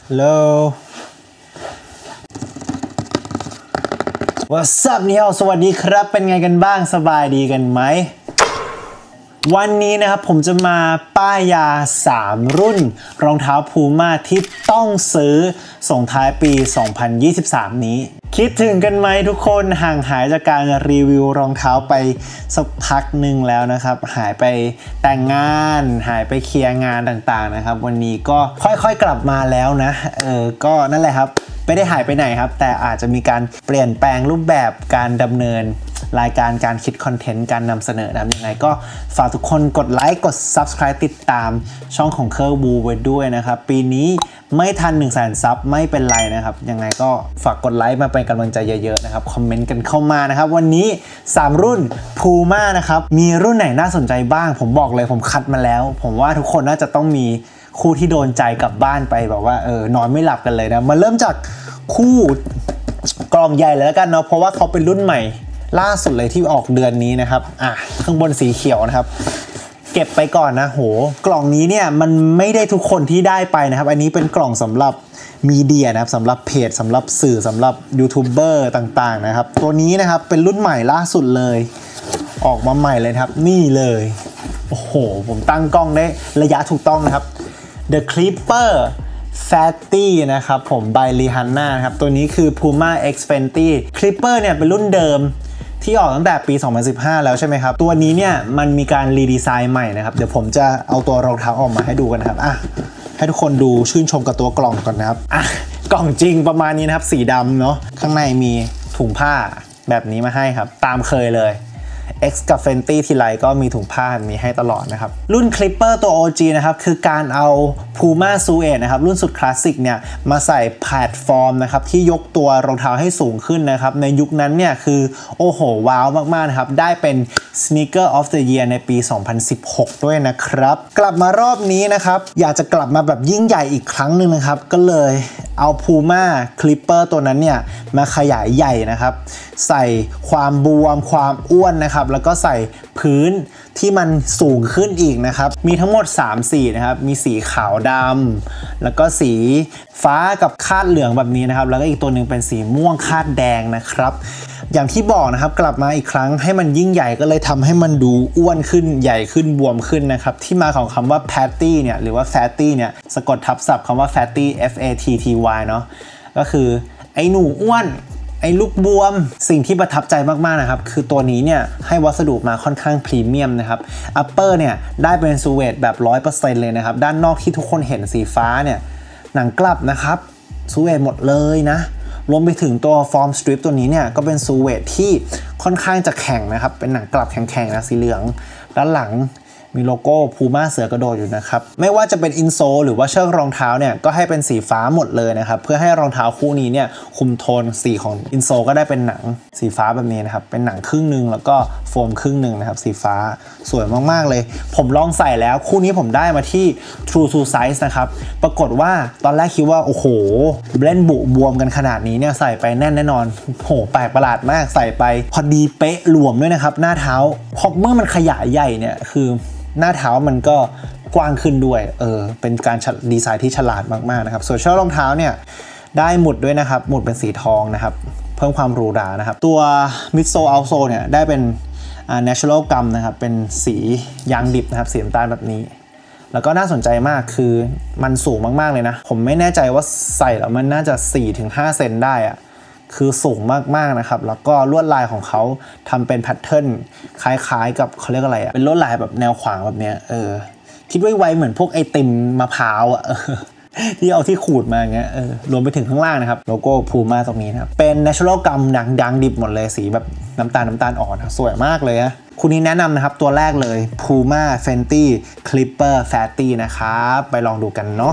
Hello What's up นี่ฮะสวัสดีครับเป็นไงกันบ้างสบายดีกันไหมวันนี้นะครับผมจะมาป้ายยา3รุ่นรองเท้าพูม่าที่ต้องซื้อส่งท้ายปี2023นี้คิดถึงกันไหมทุกคนห่างหายจากการรีวิวรองเท้าไปสักพักหนึ่งแล้วนะครับหายไปแต่งงานหายไปเคลียร์งานต่างๆนะครับวันนี้ก็ค่อยๆกลับมาแล้วนะก็นั่นแหละครับไม่ได้หายไปไหนครับแต่อาจจะมีการเปลี่ยนแปลงรูปแบบการดำเนินรายการการคิดคอนเทนต์การนำเสนอนะยังไงก็ฝากทุกคนกดไลค์กด Subscribe ติดตามช่องของเคอร์บูไว้ด้วยนะครับปีนี้ไม่ทัน 100,000 ซับไม่เป็นไรนะครับยังไงก็ฝากกดไลค์มาเป็นกำลังใจเยอะๆนะครับคอมเมนต์กันเข้ามานะครับวันนี้3รุ่น Puma นะครับมีรุ่นไหนน่าสนใจบ้างผมบอกเลยผมคัดมาแล้วผมว่าทุกคนน่าจะต้องมีคู่ที่โดนใจกลับบ้านไปแบบว่านอนไม่หลับกันเลยนะมาเริ่มจากคู่กล่องใหญ่เลยแล้วกันเนาะเพราะว่าเขาเป็นรุ่นใหม่ล่าสุดเลยที่ออกเดือนนี้นะครับข้างบนสีเขียวนะครับเก็บไปก่อนนะโหกล่องนี้เนี่ยมันไม่ได้ทุกคนที่ได้ไปนะครับอันนี้เป็นกล่องสำหรับมีเดียนะครับสำหรับเพจสำหรับสื่อสำหรับยูทูบเบอร์ต่างๆนะครับตัวนี้นะครับเป็นรุ่นใหม่ล่าสุดเลยออกมาใหม่เลยครับนี่เลยโอ้โหผมตั้งกล้องได้ระยะถูกต้องนะครับ The Clipper Fatty นะครับผม by Rihanna ครับตัวนี้คือ Puma X Fenty Clipper เนี่ยเป็นรุ่นเดิมที่ออกตั้งแต่ปี2015แล้วใช่ไหมครับตัวนี้เนี่ยมันมีการรีดีไซน์ใหม่นะครับเดี๋ยวผมจะเอาตัวรองเท้าออกมาให้ดูกันครับให้ทุกคนดูชื่นชมกับตัวกล่องก่อนนะครับกล่องจริงประมาณนี้นะครับสีดำเนาะข้างในมีถุงผ้าแบบนี้มาให้ครับตามเคยเลย X กับ Fenty ทีไรก็มีถุงผ้ามีให้ตลอดนะครับรุ่น Clipper ตัว OG นะครับคือการเอา Puma Suede นะครับรุ่นสุดคลาสสิกเนี่ยมาใส่แพลตฟอร์มนะครับที่ยกตัวรองเท้าให้สูงขึ้นนะครับในยุคนั้นเนี่ยคือโอ้โหว้าวมากๆนะครับได้เป็น Sneaker of the Year ในปี2016ด้วยนะครับกลับมารอบนี้นะครับอยากจะกลับมาแบบยิ่งใหญ่อีกครั้งหนึ่งนะครับก็เลยเอา Puma Clipper ตัวนั้นเนี่ยมาขยายใหญ่นะครับใส่ความบวมความอ้วนนะครับแล้วก็ใส่พื้นที่มันสูงขึ้นอีกนะครับมีทั้งหมด3สีนะครับมีสีขาวดำแล้วก็สีฟ้ากับคาดเหลืองแบบนี้นะครับแล้วก็อีกตัวหนึ่งเป็นสีม่วงคาดแดงนะครับอย่างที่บอกนะครับกลับมาอีกครั้งให้มันยิ่งใหญ่ก็เลยทำให้มันดูอ้วนขึ้นใหญ่ขึ้นบวมขึ้นนะครับที่มาของคำว่า Patty เนี่ยหรือว่า Fatty เนี่ยสะกดทับศัพท์คำว่า Fatty F-A-T-T-Y เนาะก็คือไอ้หนูอ้วนไอ้ลูกบวมสิ่งที่ประทับใจมากๆนะครับคือตัวนี้เนี่ยให้วัสดุมาค่อนข้างพรีเมียมนะครับอัปเปอร์เนี่ยได้เป็นซูเวตแบบ 100% เลยนะครับด้านนอกที่ทุกคนเห็นสีฟ้าเนี่ยหนังกลับนะครับซูเวตหมดเลยนะรวมไปถึงตัวฟอร์มสตริปตัวนี้เนี่ยก็เป็นซูเวตที่ค่อนข้างจะแข็งนะครับเป็นหนังกลับแข็งๆนะสีเหลืองด้านหลังมีโลโก้พูม่าเสือกระโดดอยู่นะครับไม่ว่าจะเป็นอินโซลหรือว่าเชือกรองเท้าเนี่ยก็ให้เป็นสีฟ้าหมดเลยนะครับเพื่อให้รองเท้าคู่นี้เนี่ยคุมโทนสีของอินโซลก็ได้เป็นหนังสีฟ้าแบบนี้นะครับเป็นหนังครึ่งนึงแล้วก็โฟมครึ่งนึงนะครับสีฟ้าสวยมากๆเลยผมลองใส่แล้วคู่นี้ผมได้มาที่ True to Size นะครับปรากฏว่าตอนแรกคิดว่าโอ้โหเล่นบุบวมกันขนาดนี้เนี่ยใส่ไปแน่นแน่นอนโหแปลกประหลาดมากใส่ไปพอดีเป๊ะหลวมด้วยนะครับหน้าเท้าพอเมื่อมันขยายใหญ่เนี่ยคือหน้าเท้ามันก็กว้างขึ้นด้วยเป็นการดีไซน์ที่ฉลาดมากๆนะครับส่วนเชือกรองเท้าเนี่ยได้หมุดด้วยนะครับหมุดเป็นสีทองนะครับเพิ่มความหรูหรานะครับตัวมิดโซเอาโซเนี่ยได้เป็นnatural gum นะครับเป็นสียางดิบนะครับสีน้ำตาลแบบนี้แล้วก็น่าสนใจมากคือมันสูงมากๆเลยนะผมไม่แน่ใจว่าใส่แล้วมันน่าจะ 4-5 เซนได้อะคือสูงมากๆนะครับแล้วก็ลวดลายของเขาทำเป็นแพทเทิร์นคล้ายๆกับเขาเรียกอะไรอะเป็นลวดลายแบบแนวขวางแบบเนี้ยคิดไวๆเหมือนพวกไอติมมะพร้าวอะที่เอาที่ขูดมาอย่างเงี้ยรวมไปถึงข้างล่างนะครับโลโก้พูม่าตรงนี้นะครับเป็น natural gum ดังดิบหมดเลยสีแบบน้ำตาลอ่อนสวยมากเลยนะคุณนี้แนะนำนะครับตัวแรกเลย Puma Fenty Clipper Fatty นะครับไปลองดูกันเนาะ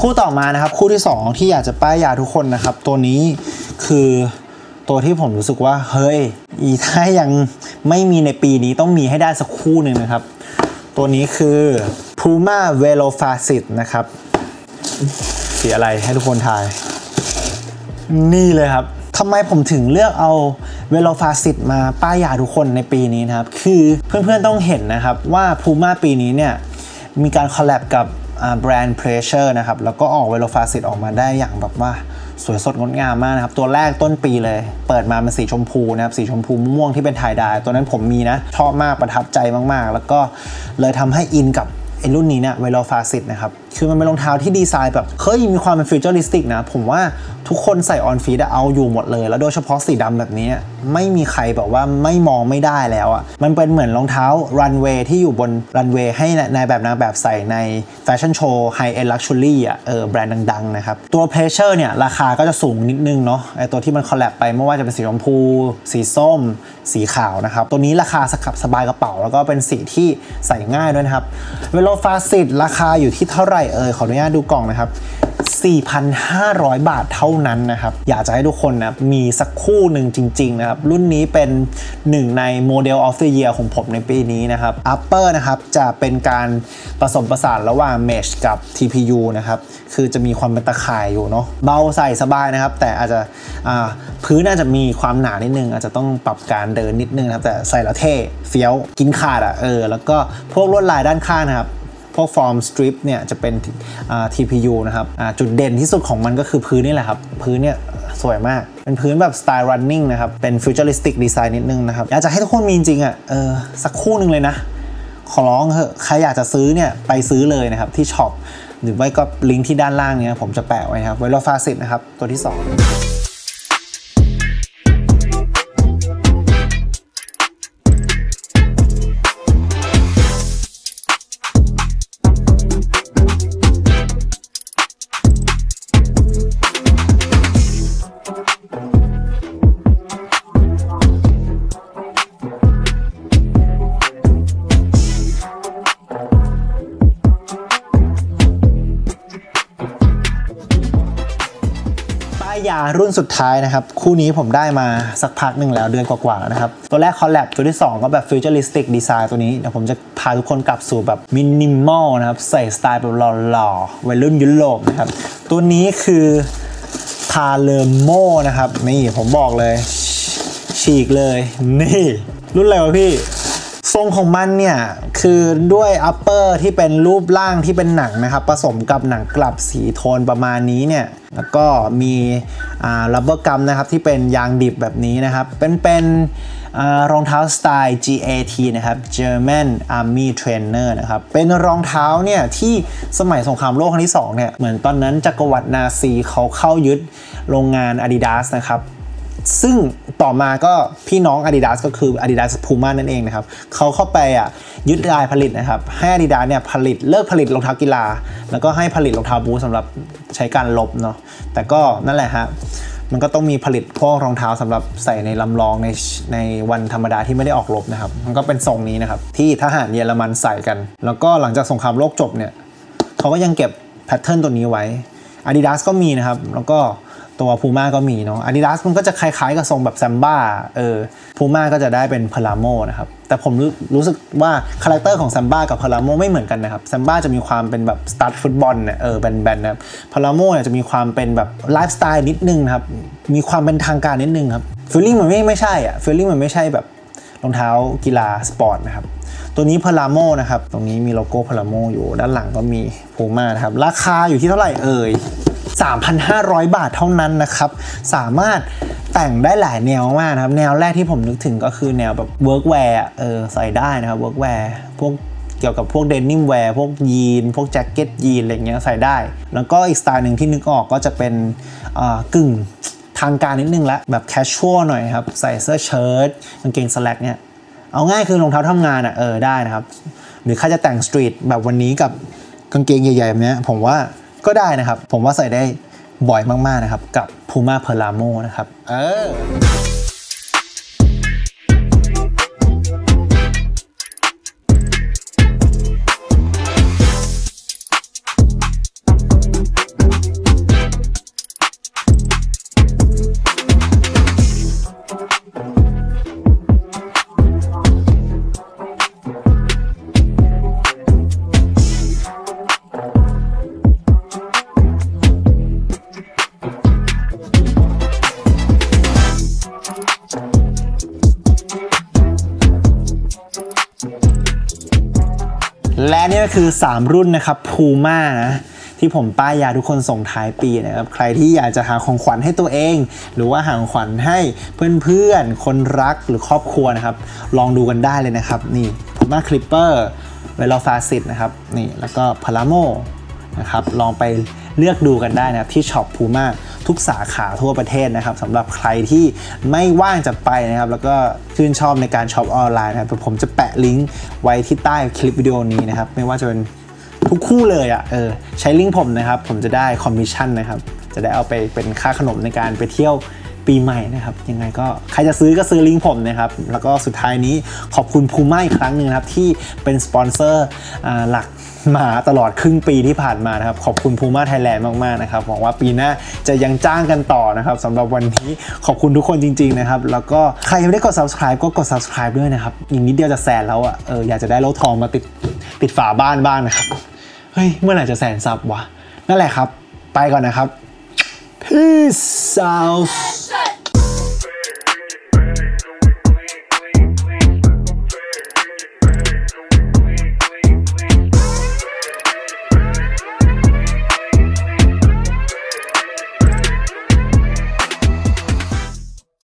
คู่ต่อมานะครับคู่ที่2ที่อยากจะป้ายยาทุกคนนะครับตัวนี้คือตัวที่ผมรู้สึกว่าเฮ้ยถ้ายังไม่มีในปีนี้ต้องมีให้ได้สักคู่หนึ่งนะครับตัวนี้คือ Puma Velofacet นะครับสีอะไรให้ทุกคนทายนี่เลยครับทำไมผมถึงเลือกเอา Velofacet มาป้ายยาทุกคนในปีนี้นะครับคือเพื่อนๆต้องเห็นนะครับว่า Puma ปีนี้เนี่ยมีการคอลแลบกับแบรนด์ Pressure นะครับแล้วก็ออก Velofacet ออกมาได้อย่างแบบว่าสวยสดงดงามมากนะครับตัวแรกต้นปีเลยเปิดมาเป็นสีชมพูนะครับสีชมพูม่วงที่เป็นไทยดายตัวนั้นผมมีนะชอบมากประทับใจมากๆแล้วก็เลยทำให้อินกับไอ้รุ่นนี้เนี่ย Velofacet นะครับคือมันเป็นรองเท้าที่ดีไซน์แบบเฮ้ยมีความเป็นฟิวเจอริสติกนะผมว่าทุกคนใส่ออนฟีดเอาอยู่หมดเลยแล้วโดยเฉพาะสีดำแบบนี้ไม่มีใครแบบว่าไม่มองไม่ได้แล้วอ่ะมันเป็นเหมือนรองเท้ารันเวย์ที่อยู่บนรันเวย์ให้นายแบบนางแบบใส่ในแฟชั่นโชว์ไฮเอ็นด์ลักชัวรี่อ่ะแบรนด์ดังๆนะครับตัว Pressure เนี่ยราคาก็จะสูงนิดนึงเนาะไอตัวที่มันคอลแลบไปไม่ว่าจะเป็นสีชมพูสีส้มสีขาวนะครับตัวนี้ราคาสบายกระเป๋าแล้วก็เป็นสีที่ใส่ง่ายด้วยนะครับVelofacet ราคาอยู่ที่เท่าไหร่ขออนุญาตดูกล่องนะครับ 4,500 บาทเท่านั้นนะครับอยากจะให้ทุกคนนะมีสักคู่หนึ่งจริงๆนะครับรุ่นนี้เป็นหนึ่งในโมเดล of the year ของผมในปีนี้นะครับ upper นะครับจะเป็นการผสมผสานระหว่าง mesh กับ TPU นะครับคือจะมีความเป็นตะข่ายอยู่เนาะเบาใส่สบายนะครับแต่อาจจะพื้นอาจจะมีความหนานิดนึงอาจจะต้องปรับการเดินนิดนึงนะครับแต่ใส่แล้วเท่เฟี้ยวกินขาดแล้วก็พวกลวดลายด้านข้างนะครับพวกฟอร์มสตริปเนี่ยจะเป็นTPU นะครับจุดเด่นที่สุดของมันก็คือพื้นนี่แหละครับพื้นเนี่ยสวยมากเป็นพื้นแบบสไตล์ running นะครับเป็นฟิวเจอริสติกดีไซน์นิดนึงนะครับอยากจะให้ทุกคนมีจริงสักคู่หนึ่งเลยนะขอร้องเถอะใครอยากจะซื้อเนี่ยไปซื้อเลยนะครับที่ช็อปหรือไม่ก็ลิงก์ที่ด้านล่างเนี่ยผมจะแปะไว้ครับ Velofacet นะครับตัวที่2ยารุ่นสุดท้ายนะครับคู่นี้ผมได้มาสักพักหนึ่งแล้วเดือนกว่าๆแล้วนะครับตัวแรกคอลแลบตัวที่2ก็แบบฟิวเจอริสติกดีไซน์ตัวนี้เดี๋ยวผมจะพาทุกคนกลับสู่แบบมินิมอลนะครับใส่สไตล์แบบหล่อๆวัยรุ่นยุโรปนะครับตัวนี้คือพาเลโมนะครับนี่ผมบอกเลยฉีกเลยนี่รุ่นอะไรวะพี่ทรงของมันเนี่ยคือด้วยอัปเปอร์ที่เป็นรูปร่างที่เป็นหนังนะครับผสมกับหนังกลับสีโทนประมาณนี้เนี่ยแล้วก็มีรับเบอร์กัมนะครับที่เป็นยางดิบแบบนี้นะครับเป็นรองเท้าสไตล์ GAT นะครับ German Army Trainer นะครับเป็นรองเท้าเนี่ยที่สมัยสงครามโลกครั้งที่2เนี่ยเหมือนตอนนั้นจักรวรรดินาซีเขาเข้ายึดโรงงาน Adidas นะครับซึ่งต่อมาก็พี่น้อง Adidas ก็คือ Adidas Puma นั่นเองนะครับเขาเข้าไปยึดรายผลิตนะครับให้ Adidas เนี่ยเลิกผลิตรองเท้ากีฬาแล้วก็ให้ผลิตรองเท้าบูทสำหรับใช้การลบเนาะแต่ก็นั่นแหละฮะมันก็ต้องมีผลิตพวกรองเท้าสำหรับใส่ในลำลองในวันธรรมดาที่ไม่ได้ออกรบนะครับมันก็เป็นทรงนี้นะครับที่ทหารเยอรมันใส่กันแล้วก็หลังจากสงครามโลกจบเนี่ยเขาก็ยังเก็บแพทเทิร์นตัวนี้ไว้ Adidas ก็มีนะครับแล้วก็ตัว Puma ก็มีเนาะ Adidas มันก็จะคล้ายๆกับทรงแบบ Samba Puma ก็จะได้เป็น Paramo นะครับแต่ผมรู้สึกว่าคาแรคเตอร์ของ Samba กับ Paramo ไม่เหมือนกันนะครับ Samba จะมีความเป็นแบบสตั๊ดฟุตบอลเนี่ยแบนๆนะครับ Paramo เนี่ยจะมีความเป็นแบบไลฟ์สไตล์นิดนึงครับมีความเป็นทางการนิดนึงครับฟีลลิ่งมันไม่ใช่ฟีลลิ่งมันไม่ใช่แบบรองเท้ากีฬาสปอร์ตนะครับตัวนี้ Paramo นะครับตรงนี้มีโลโก้ Paramo อยู่ด้านหลังก็มี Puma นะครับราคาอยู่ที่เท่าไหร่3,500 บาทเท่านั้นนะครับสามารถแต่งได้หลายแนวมากนะครับแนวแรกที่ผมนึกถึงก็คือแนวแบบเวิร์กแวร์ใส่ได้นะครับเวิร์กแวร์พวกเกี่ยวกับพวกเดนิมแวร์พวกยีนพวกแจ็คเก็ตยีนอะไรเงี้ยใส่ได้แล้วก็อีกสไตล์หนึ่งที่นึกออกก็จะเป็นกึ่งทางการนิดนึงละแบบแคชชวลหน่อยครับใส่เสื้อเชิ้ตกางเกงสแลกเนี่ยเอาง่ายคือรองเท้าทำงานได้นะครับหรือใครจะแต่งสตรีทแบบวันนี้กับกางเกงใหญ่ๆแบบนี้ผมว่าก็ได้นะครับผมว่าใส่ได้บ่อยมากๆนะครับกับ Puma Paramo นะครับและนี่ก็คือ 3 รุ่นนะครับพูม่านะที่ผมป้ายยาทุกคนส่งท้ายปีนะครับใครที่อยากจะหาของขวัญให้ตัวเองหรือว่าหาของขวัญให้เพื่อนๆคนรักหรือครอบครัวนะครับลองดูกันได้เลยนะครับนี่พูม่าคลิปเปอร์เวลาฟาซิตนะครับนี่แล้วก็พาราโมนะครับลองไปเลือกดูกันได้นะครับที่ช็อปพูม่าทุกสาขาทั่วประเทศนะครับสำหรับใครที่ไม่ว่างจะไปนะครับแล้วก็ชื่นชอบในการช็อปออนไลน์นะครับผมจะแปะลิงก์ไว้ที่ใต้คลิปวิดีโอนี้นะครับไม่ว่าจะเป็นทุกคู่เลยอ่ะใช้ลิงก์ผมนะครับผมจะได้คอมมิชชั่นนะครับจะได้เอาไปเป็นค่าขนมในการไปเที่ยวปีใหม่นะครับยังไงก็ใครจะซื้อก็ซื้อลิงก์ผมนะครับแล้วก็สุดท้ายนี้ขอบคุณพูม่าอีกครั้งหนึ่งนะครับที่เป็นสปอนเซอร์หลักมาตลอดครึ่งปีที่ผ่านมานะครับขอบคุณพูม่าไทยแลนด์มากๆนะครับหวังว่าปีหน้าจะยังจ้างกันต่อนะครับสำหรับวันนี้ขอบคุณทุกคนจริงๆนะครับแล้วก็ใครยังไม่ได้กด subscribe ก็กด subscribe ด้วยนะครับอีกนิดเดียวจะแสนแล้วอ่ะอยากจะได้รถทองมาติดฝาบ้านบ้างนะครับเฮ้ยเมื่อไหร่จะแสนซับวะนั่นแหละครับไปก่อนนะครับ Peace out